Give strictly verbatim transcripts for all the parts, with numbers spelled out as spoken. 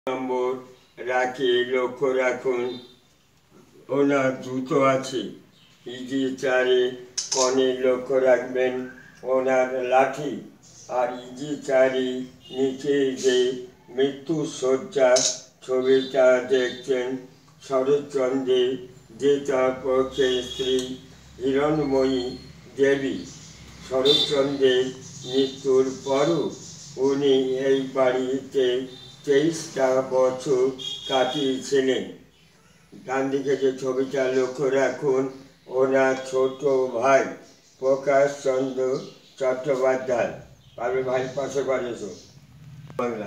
নম্বর রাখি লক্ষ্য রাখুন ওনার জুতো আছে। ইজি চারে কনে লক্ষ্য রাখবেন ওনার লাঠি। আর ইজি চারি নিচে যে মৃত্যু শয্যা ছবিটা দেখছেন শরৎচন্দ্রের, যে তার পক্ষে স্ত্রী হিরণময়ী দেবী। শরৎচন্দ্রের মৃত্যুর পরও উনি এই বাড়িতে তেইশটা বছর কাটিয়েছিলেন। ডান দিকে যে ছবিটা লক্ষ্য রাখুন ওনার ছোট ভাই প্রকাশচন্দ্র চট্টোপাধ্যায়। পারবে ভাই পাশে বাড়িয়েছ বাংলা।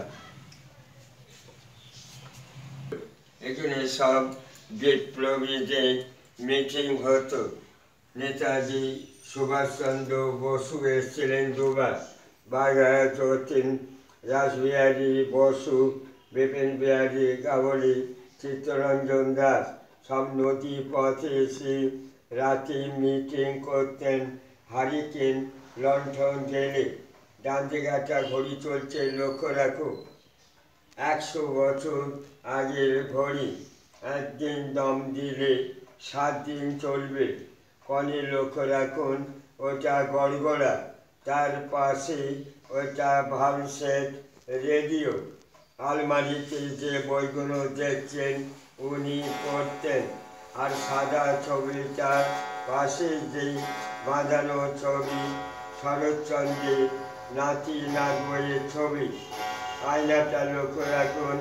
এখানে সব বিপ্লবীদের মিটিং হতো। নেতাজি সুভাষচন্দ্র বসু এসেছিলেন দুবার, বাঘায়ত তিন, রাসবিহারী বসু, বিপিন বিহারী গাবলি, চিত্তরঞ্জন দাস সব নদী পথে এসে রাতে মিটিং করতেন হারিকেন লণ্ঠন জেলে। ডান দিকে একটা ঘড়ি চলছে লক্ষ্য রাখো, একশো বছর আগের ঘড়ি। একদিন দম দিলে সাত দিন চলবে। কনে লক্ষ্য রাখুন ওটা গড়গড়া, তার পাশে ওটা ভালসেট রেডিও। আলমারিতে যে বইগুলো দেখছেন উনি পড়তেন। আর সাদা ছবিটার পাশে যে বাঁধানো ছবি শরৎচন্দ্রের নাতি নাতবইয়ের ছবি। আয়নাটা লক্ষ্য রাখুন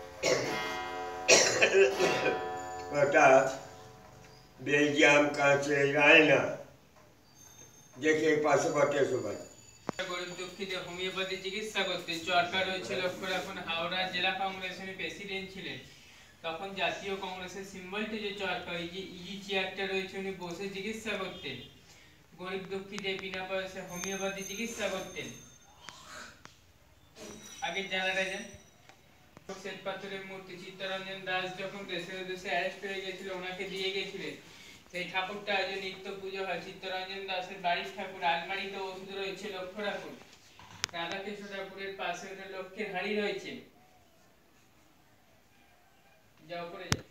ওটা বেলজিয়াম কাঁচের আয়না। দেখে পাশে বটে সবাই। গরিব দুঃখীদের হোমিওপ্যাথি চিকিৎসা করতেন। চরকা রয়েছে লক্ষ্য রাখুন হাওড়া জেলা কংগ্রেসের প্রেসিডেন্ট ছিলেন। তখন জাতীয় কংগ্রেসের সিম্বলটি যে চরকা, এই যে ইজি চেয়ারটা রয়েছে উনি বসে চিকিৎসা করতেন। গরিব দুঃখীদের বিনা পয়সায় হোমিওপ্যাথি চিকিৎসা করতেন। আগের জানাটা যান শ্বেত পাথরের মূর্তি চিত্তরঞ্জন দাস যখন দেশে দেশে অ্যারেস্ট হয়ে গেছিল ওনাকে দিয়ে গেছিলেন। সেই ঠাকুরটা আজ নিত্য পুজো হয়। চিত্তরঞ্জন দাসের বাড়ির ঠাকুর। আলমারিতে ওষুধ রয়েছে লক্ষ্য রাখুন। রাধাকৃষ্ণ ঠাকুরের পাশে একটা লক্ষ্মীর হাড়ি রয়েছে। যাও করে যাও।